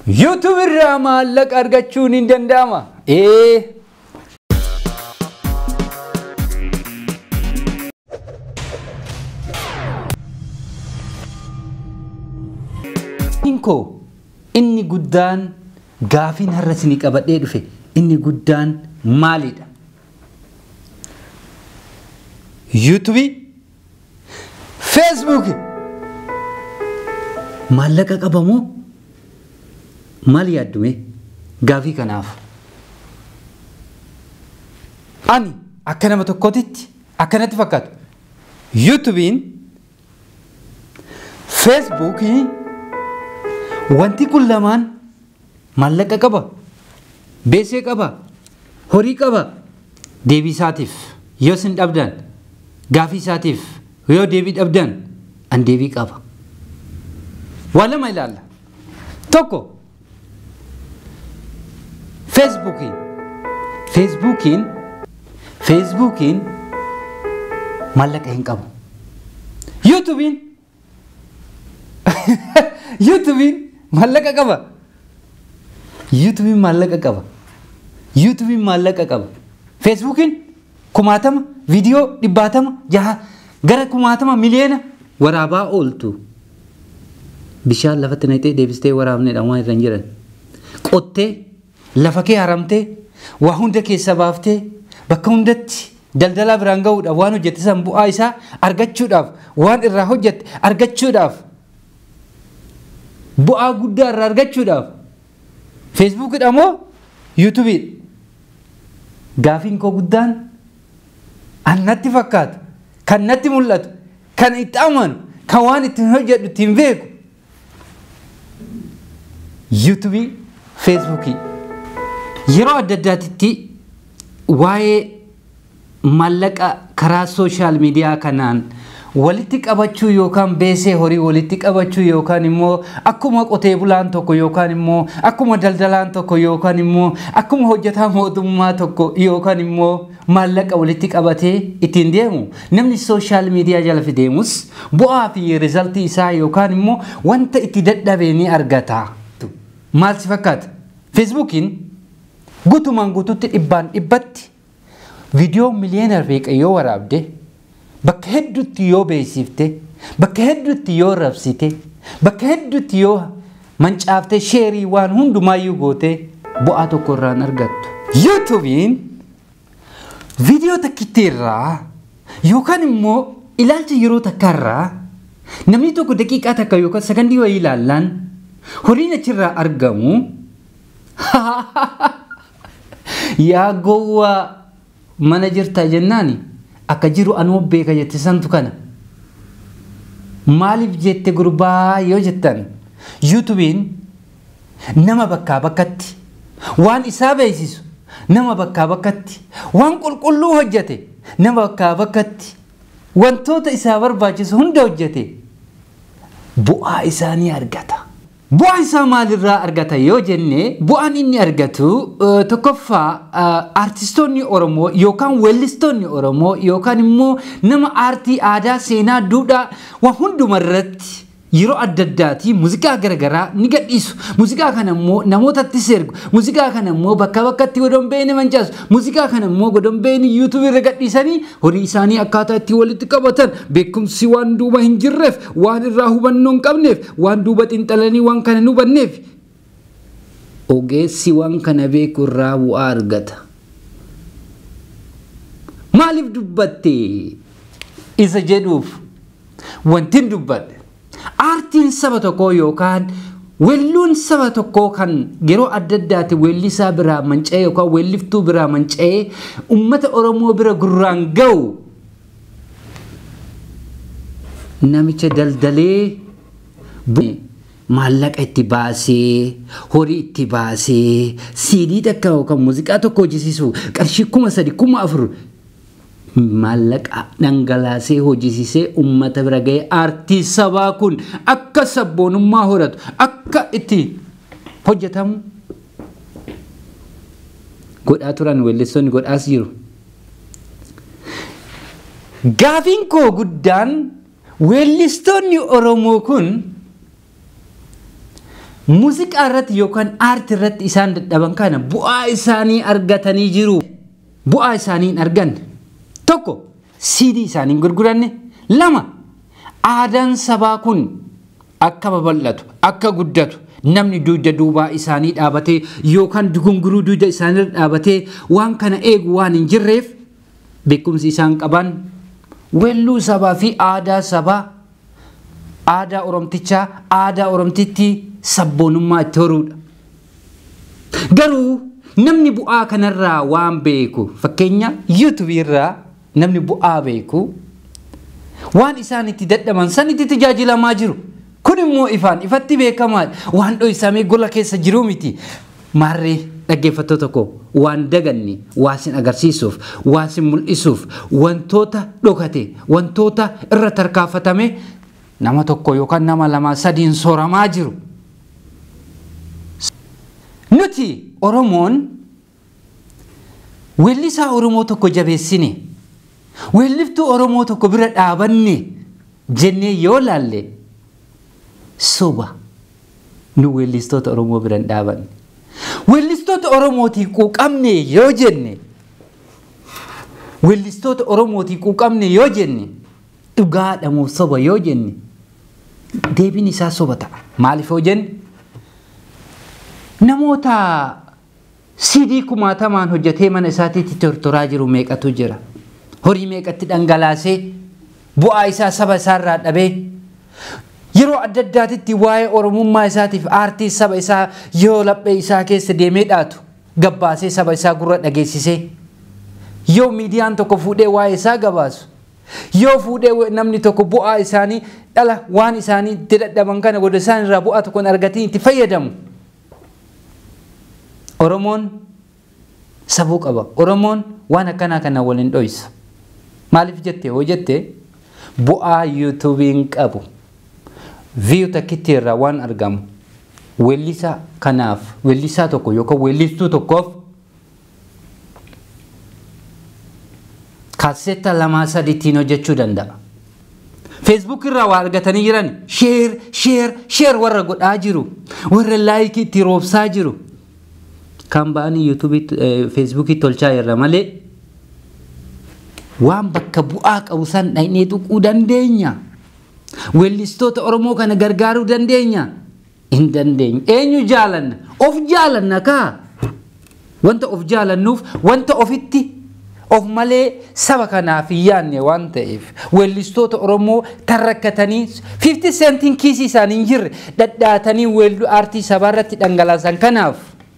YouTube irraa maallaqa argachuun hin danda'ama. Inko inni guddaan gaafiin har'a isin qabadhee dhufe inni guddaan maalidha? YouTube, Facebook maallaqa qabamoo maal yaaddume gaafii kanaaf ani akka nama tokkotitti akkanatti fakkaatu YouTubein Facebookiin wanti kun lamaan maallaqa qaba beesee qaba horii qaba deebii isaatiif yoo sin dhabdan gaafii isaatiif yoo deebii dhabdan an deebii qaba waan lama ilaalla tokko Facebookiin maallaqa hin qabu YouTubein maallaqa qaba YouTubein maallaqa qaba Facebookiin kumaatama viidiyoo dhibbaatama jaha gara kumaatama miliyoona waraabaa ooltu bishaan lafatti naqxee deebistee waraabneedha waan irra hin jiran qottee lafa kee haramtee waa hunda keessa baaftee bakka hundatti daldalaa biraan ga'uudhaaf waan hojjette san bu'aa isaa argachuudhaaf waan irraa hojjette argachuudhaaf bu'aa guddaa irraa argachuudhaaf Facebookidha moo YouTubeidha? Gaafiin koo guddaan annatti fakkaatu kan natti mul'atu kan itti amanu kan waan ittiin hojjedhu ittiin beeku YouTube, Facebook yeroo adda addaatitti waa'ee maallaqa karaa social media kanaan walitti qabachuu yookaan beesee horii walitti qabachuu yookaan immoo akkuma qotee bulaan tokko yookaan immoo akkuma daldalaan tokko yookaan immoo akkuma hojjetaa mootummaa tokko yookaan immoo maallaqa walitti qabatee ittiin deemu namni social media jala fideemus bu'aa fi riizaltii isaa yookaan immoo wanta itti dadhabee ni argata. Maal si fakkaata? Facebookiin guutumaan guutuutti dhibbaan dhibbatti viidiyoo miliyoona meeqa yoo waraabde bakka hedduutti yoo beeksifte bakka hedduutti yoo rabsite bakka hedduutti yoo mancaaftee sheerii waan hundumaayyuu goote bu'aa tokko irraa argattu. YouTubein viidiyoo takkitti irraa yookaan immoo ilaalcha yeroo takkarraa namni tokko daqiiqaa takka yookaan sakandii wayii ilaallaan horiin achirraa argamu yaa gowwaa mana jirtaa jennaani akka jiru anuu beeka jette santu kana maaliif jette gurbaa yoo jettan YouTubein nama bakkaa bakkatti waan isaa beeksisu nama bakkaa bakkatti waan qulqulluu hojjete nama bakkaa bakkatti wantoota isaa barbaachisu hunda hojjete bu'aa isaanii argata. Bu'aa isaa maalirraa argata yoo jenne bu'aan inni argatu tokkoffaa artistoonni Oromoo yookaan weellistoonni Oromoo yookaan immoo nama aartii aadaa seenaa duudhaa waan hundumarratti yeroo adda addaati muuziqaa garagaraa ni gadhiisu. Muuziqaa kana immoo namootatti ergu. Muuziqaa kana immoo bakka bakkatti godonbeeni mancaasu. Muuziqaa kana immoo godonbeeni YouTube irra gadhiisanii horii isaanii akkaataa itti walitti qabatan beekumsi waan duuba hin jirreef waan irraa hubannoo hin qabneef waan duuba xinxalanii waan kana hin hubanneef ogeessi waan kana beeku irraa bu'aa argata. Maaliif dubbatte isa jedhuuf wanti dubbadhe aartiin saba tokkoo yookaan weelluun saba tokkoo kan yeroo adda addaati weellisaa biraa manca'ee yookaan weelliftuu biraa manca'ee uummata Oromoo bira gurraan ga'u namicha daldalee maallaqa itti baasee horii itti baasee CD takka yookaan muuziqaa tokko hojjisiisu qarshii 3,000 4,000 maallaqa dhangalaasee hojjisiisee uummata bira ga'ee aartii sabaa kun akka sabboonummaa horatu akka itti hojjetamu godhaa turan weellistoonni godhaas jiru. Gaafiin koo guddaan weellistoonni Oromoo kun muuziqaa irratti yookaan aartii irratti isaan dadhaban kana bu'aa isaanii argatanii jiru. Bu'aa isaanii argan tokko CD isaanii gurguranne, lama aadaan sabaa kun akka babal'atu akka guddatu namni dugda duubaa isaanii dhaabatee yookaan dugunguruu dugda isaanii dhaabatee waan kana eegu waan hin jirreef beekumsi isaan qaban weelluu sabaa fi aadaa sabaa, aadaa Oromtichaa, aadaa Oromtitti sabboonummaa itti horuudha. Garuu namni bu'aa kanarraa waan beeku, fakkeenya YouTube irraa namni bu'aa beeku waan isaan itti dadhaban san itti tajaajilamaa jiru. Kun immoo ifaan ifatti beekamaa waan dho'isamee gola keessa jiru miti. Maarree dhaggeeffattoota koo waan daganni waan sin agarsiisuuf, waan sin mul'isuuf, wantoota dhokate, wantoota irra tarkaanfatame nama tokko yookaan nama lama sadiin sooramaa jiru. Nuti Oromoon weellisaa Oromoo tokko jabeessine, weelliftuu Oromoo tokko bira dhaabanne jennee yoo laalle soba. Nu weellistoota Oromoo bira dhaabanne. Weellistoota Oromootii quuqamne yoo jenne, weellistoota Oromootii quuqamne yoo jenne, dhugaadha moo soba yoo jenne, deebiin isaa soba ta'a. Maaliif yoo jenne namoota CD kumaatamaan hojjetee mana isaatiitti tortoraa jiru meeqatu jira? Horii meeqatti dhangalaasee bu'aa isaa saba isaarraa dhabee yeroo adda addaatitti waa'ee Oromummaa isaatiif aartii saba isaa yoo laphee isaa keessa deemee dhaatu gabbaasee saba isaa gurra dhageessisee yoo miidiyaan tokko fuudhee waa'ee isaa gabaasu yoo fuudhee namni tokko bu'aa isaanii dhala waan isaanii itti dadhaban kana godha isaan irraa bu'aa tokkoon argatiin itti fayyadamu. Oromoon sabuu qaba. Oromoon waan akkanaa kana waliin dho'isa. Maaliif jettee hoo jettee bu'aa YouTube'n qabu view takkitti irraa waan argamu weellisaa kanaaf weellisaa tokko yookaan weellistuu tokkoof kaasetta lama sadiitiin hojjechuu danda'a. Facebook irraa waa argatanii jiran share warra godhaa jiru, warra like itti roobsaa jiru. Kan ba'anii YouTube Facebook tolchaa irra malee waan bakka bu'aa qabu san dhaynee tuquu dandeenya. Weellistoota Oromoo kana gargaaruu dandeenya. Hin dandeenya. Eenyu jaalanna? Of jaalanna kaa. Wanta of jaalannuuf wanta ofitti of malee saba kanaaf yaanne waan ta'eef weellistoota Oromoo tarrakkatanii 50 centin kiisii isaanii hin jirre dhadhaatanii weelluu aartii sabaarratti dhangalaasan kanaaf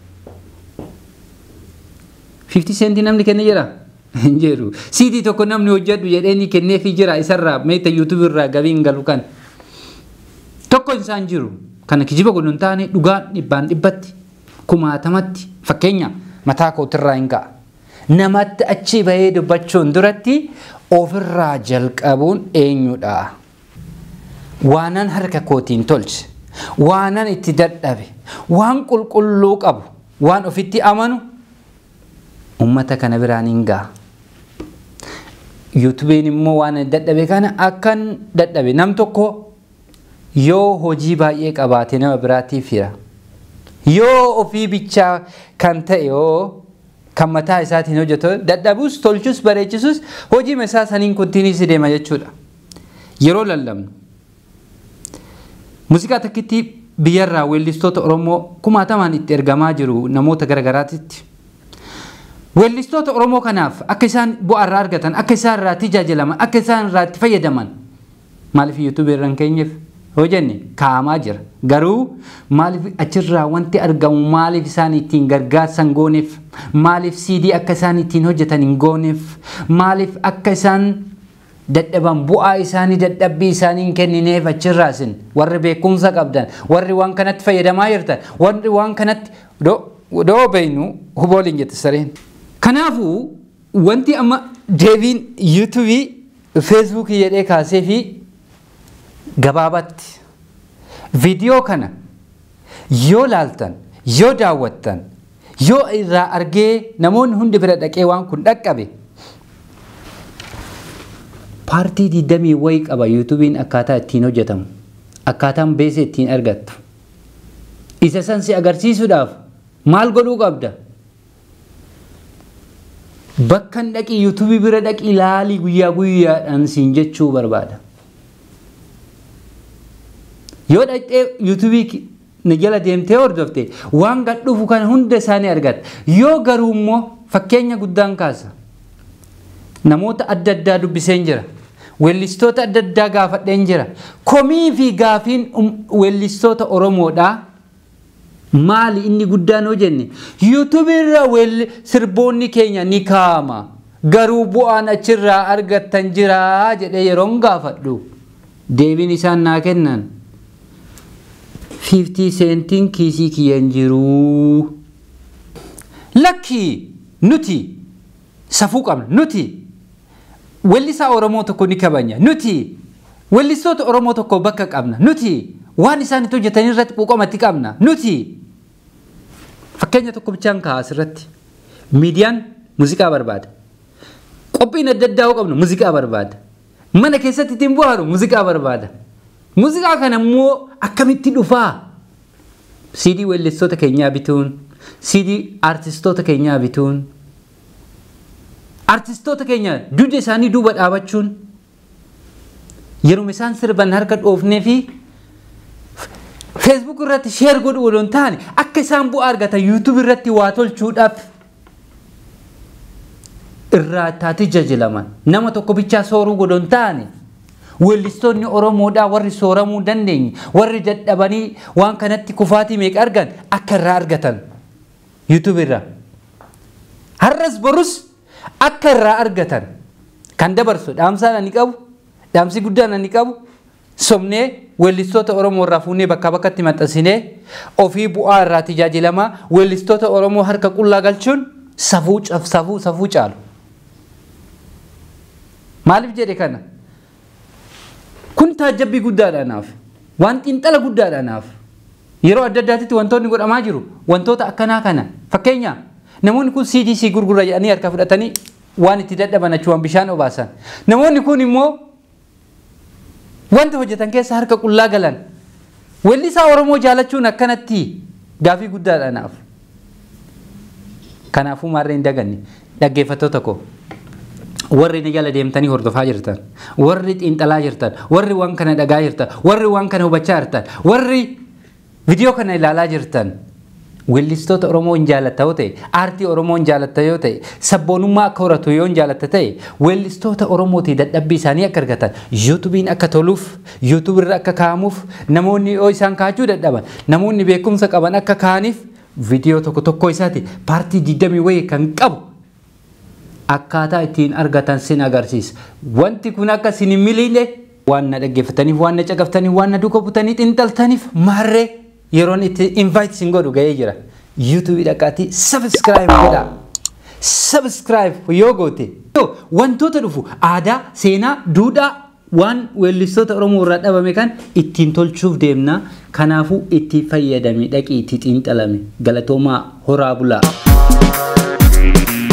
50 centi namni kenne jira hin jiru. CD tokko namni hojjedhu jedheeni kenneefii jira isarraa meeta YouTube irraa gabiin galu kan tokko isaan jiru. Kana kijiba godhun taane dhugaan dhibbaan dhibbatti kumaatamatti fakkeenya mataa kootirraa hin ga'a. Namatti achi bahee dubbachuun duratti ofirraa jalqabuun eenyudha? Waanan harka kootiin tolche, waanan itti dadhabe, waan qulqulluu qabu, waan ofitti amanu ummata kana biraan hin ga'a. YouTube'n immoo waan dadhabe kana akkan dadhabe nam tokko yoo hojii baay'ee qabaate nama biraatiif hira. Yoo ofii bichaa kan ta'e yoo kan mataa isaatiin hojjetu dadhabus tolchus bareechisus hojii isaa saniin kontiiniis deema jechuudha. Yeroo lallabnu muuziqaa takkitti biyyarraa weellistoota Oromoo kumaatamaan itti ergamaa jiru namoota garagaraatitti. Weellistoota Oromoo kanaaf akka isaan bu'aa irraa argatan, akka isaan irraa tajaajilaman, akka isaan irraa itti fayyadaman maaliif YouTube irraan keenyeef hojjenne kaa'amaa jira. Garuu maaliif achirraa wanti argamu maaliif isaan ittiin gargaarsan gooneef, maaliif CD akka isaan ittiin hojjetan hin gooneef, maaliif akka isaan dadhaban bu'aa isaanii dadhabbii isaanii hin kennineef achirraa isin warri beekumsa qabdan, warri waan kanatti fayyadamaa jirtan, warri waan kanatti doo beeynu hubooliin jette sareen. Kanaafuu wanti amma deebiin YouTube, Facebook jedhee kaasee fi gabaabatti viidiyoo kana yoo laaltan, yoo daawwattan, yoo irraa argee namoonni hundi bira dhaqee waan kun dhaqqabe paartii 20 wayii qaba YouTube'n akkaataa ittiin hojjetamu, akkaataan beesee ittiin argattu. isa san si agarsiisuudhaaf maal godhuu qabda? Bakkan dhaqii YouTube bira dhaqii ilaalii guyyaa guyyaadhaan siin jechuu barbaada. Yoo dhaqxee YouTube ni jala deemtee hordofte waan gad dhufu kan hunda isaanii argatta. Yoo garuu immoo fakkeenya guddaan kaasa. Namoota adda addaa dubbiseen jira. Weellistoota adda addaa gaafadheen jira. Komii fi gaafiin weellistoota Oromoodhaa maali inni guddaan hoo jenne? YouTube irra sirboonni keenya ni kaama. Garuu bu'aan achirraa argattan jira jedhee yeroon gaafadhu. Deebiin isaan naa kennan 50 sentiin kiisii kiyyan jiru. Lakki nuti safuu qabna. Nuti weellisaa Oromoo tokko ni kabanya. Nuti weellistoota Oromoo tokko bakka qabna. Nuti waan isaan itti hojjetanii irratti quuqamatti qabna. Nuti fakkeenya tokko bichaan kaa'as irratti miidiyaan muuziqaa barbaada. Qophiin adda addaa qabnu muuziqaa barbaada. Mana keessatti ittiin bu'aaru muuziqaa barbaada. Muuziqaa kana immoo akkamitti dhufaa? CD weellistoota keenyaa bituun, CD artistoota keenyaa bituun, artistoota keenya dugda isaanii duuba dhaabachuun, yeroo isaan sirban harka dhoofnee fi Facebook irratti share godhu waloon taane akka isaan bu'aa argatan YouTube irratti waa tolchuudhaaf irraa taati jajilaman. Nama tokko bichaa sooruu godhoon taane weellistoonni Oromoodhaa warri sooramuu dandeenye warri dadhabanii waan kanatti kufaatii meeqa argan akka irraa argatan YouTube irraa. Har'as borus akka irraa argatan kan dabarsu dhaamsaan ani qabu, dhaamsi guddaan ani qabu. Somnee weellistoota Oromoo irraa fuunee bakka bakkatti maxxansinee ofii bu'aa irraa tajaajilamaa weellistoota Oromoo harka qullaa galchuun safuu caalu. Maaliif jedhe kana? Kun taajabbii guddaadhaanaaf, waan xiinxala guddaadhaanaaf yeroo adda addaatti wantoonni godhamaa jiru wantoota akkanaa kana. Fakkeenya namoonni kun CDC gurgura jedhanii harka fudhatanii waan itti dadhaban achuun bishaan obaasan. Namoonni kun immoo wanta hojjetan keessa harka qullaa galan. Weellisaa Oromoo jaalachuun akkanatti gaafii guddaadhaanaaf. Kanaafuu maarreen daganni dhaggeeffattoota koo. Warri ni jala deemtanii hordofaa jirtan, warri xiinxalaa jirtan, warri waan kana dhagaa jirtan, warri waan kana hubachaa jirtan, warri viidiyoo kana ilaalaa jirtan. Weellistoota Oromoo hin jaalatta yoo ta'e, aartii Oromoo hin jaalatta yoo ta'e, sabboonummaa akka horatu yoo hin jaalatta ta'e, weellistoota Oromootii dadhabbii isaanii akka argatan, YouTubein akka toluuf, YouTube irra akka kaa'amuuf, namoonni yoo isaan kaa'achuu dadhaban, namoonni beekumsa qaban akka kaa'aniif viidiyoo tokko tokko isaati paartii 20 wayii kan qabu akkaataa ittiin argatan sin agarsiisa. Wanti kun akka sin hin miliine waan na dhaggeeffataniif, waan na caqaftaniif, waan na duuka butanii xiinxaltaniif maarree yeroon itti invite sin godhu ga'ee jira. YouTube dhaqaatii subscribe godhaa. Subscribe yoo goote wantoota dhufu aadaa, seenaa, duudhaa waan weellistoota Oromoo irraa dhabame kan ittiin tolchuuf deemna. Kanaafuu itti fayyadamee dhaqii itti xiinxalame. Galatoomaa horaa bulaa.